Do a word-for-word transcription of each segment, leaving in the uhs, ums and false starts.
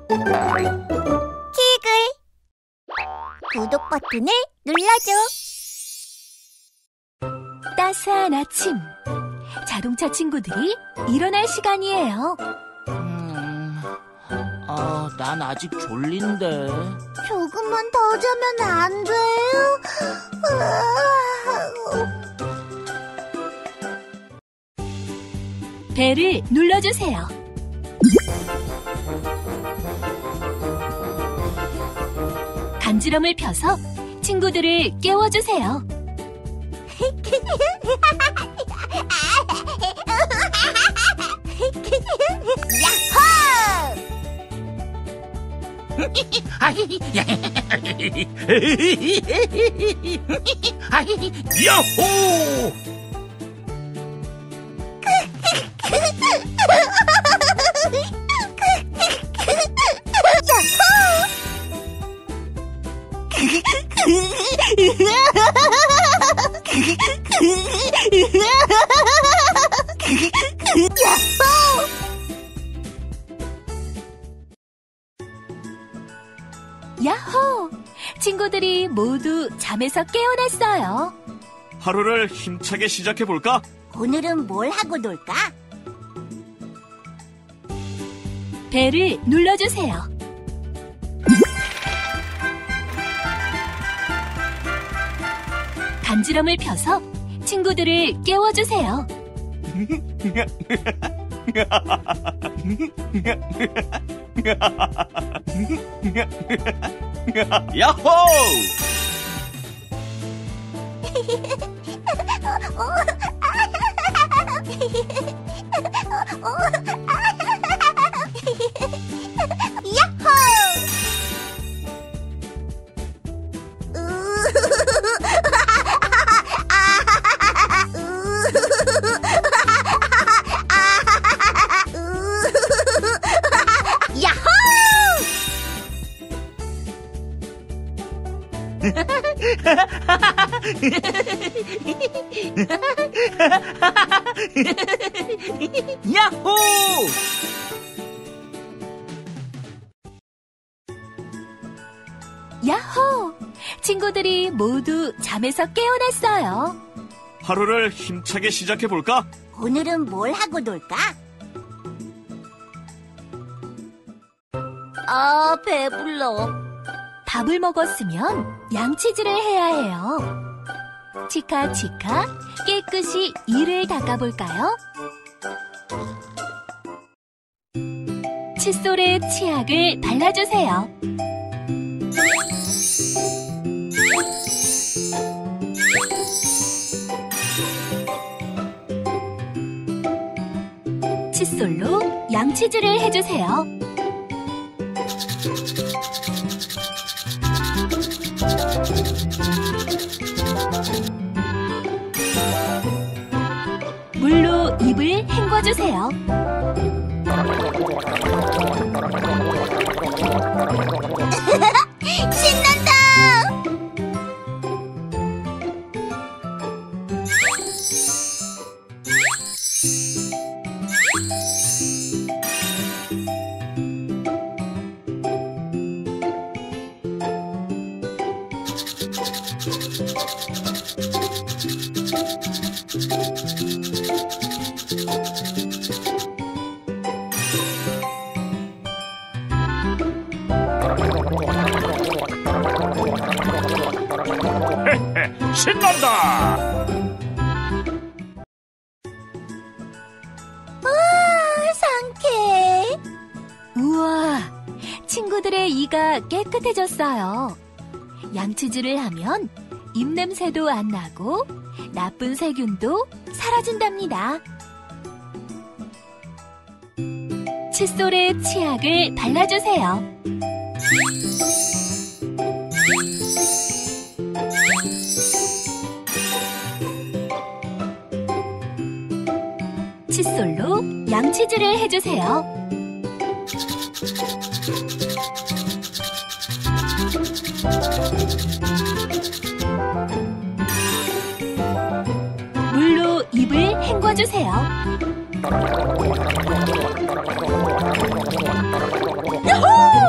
키글 구독 버튼을 눌러줘. 따스한 아침, 자동차 친구들이 일어날 시간이에요. 음, 아, 난 아직 졸린데. 조금만 더 자면 안 돼요? 벨을 눌러주세요. 간지럼을 펴서 친구들을 깨워주세요. 야호! 야호! 친구들이 모두 잠에서 깨어났어요. 하루를 힘차게 시작해볼까? 오늘은 뭘 하고 놀까? 벨을 눌러주세요. 간지럼을 펴서 친구들을 깨워주세요. 야호! 야호! 야호! 친구들이 모두 잠에서 깨어났어요. 하루를 힘차게 시작해볼까? 오늘은 뭘 하고 놀까? 아, 배불러. 밥을 먹었으면 양치질을 해야 해요. 치카치카 깨끗이 이를 닦아볼까요? 칫솔에 치약을 발라주세요. 칫솔로 양치질을 해주세요. 물로 입을 헹궈주세요. 신난다! 신난다! 와, 상쾌해. 우와, 친구들의 이가 깨끗해졌어요. 양치질을 하면 입냄새도 안 나고 나쁜 세균도 사라진답니다. 칫솔에 치약을 발라주세요. 칫솔로 양치질을 해주세요. 물로 입을 헹궈주세요. 야호!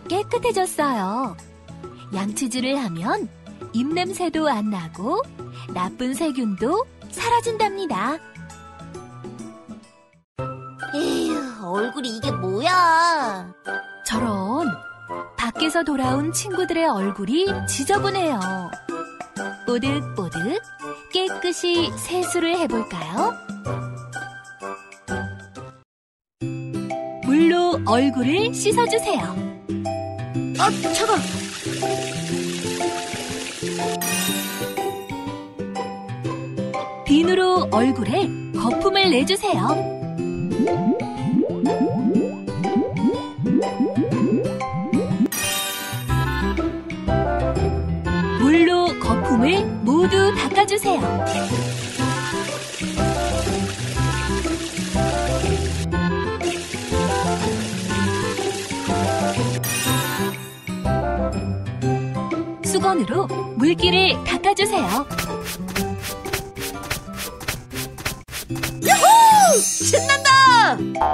깨끗해졌어요. 양치질을 하면 입냄새도 안 나고 나쁜 세균도 사라진답니다. 에휴, 얼굴이 이게 뭐야? 저런, 밖에서 돌아온 친구들의 얼굴이 지저분해요. 뽀득뽀득 깨끗이 세수를 해볼까요? 물로 얼굴을 씻어주세요. 아, 차가. 비누로 얼굴에 거품을 내주세요. 물로 거품을 모두 닦아주세요. 수건으로 물기를 닦아주세요. 신난다!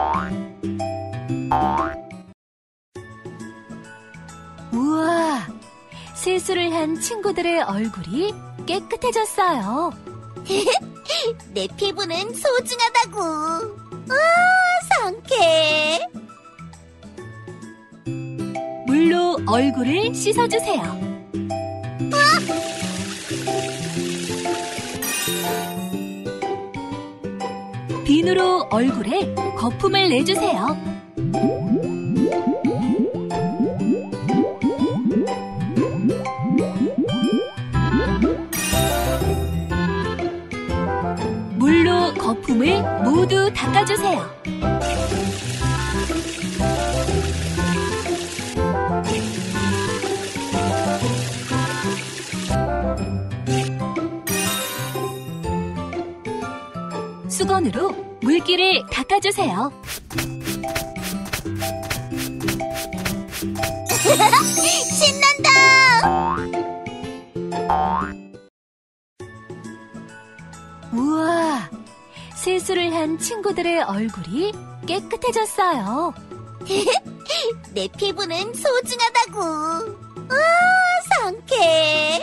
우와, 세수를 한 친구들의 얼굴이 깨끗해졌어요. 내 피부는 소중하다고. 아, 상쾌해. 물로 얼굴을 씻어주세요. 비누로 얼굴에 거품을 내주세요. 물로 거품을 모두 닦아주세요. 수건으로 물기를 닦아주세요. 신난다! 우와, 세수를 한 친구들의 얼굴이 깨끗해졌어요. 내 피부는 소중하다고. 아, 상쾌해.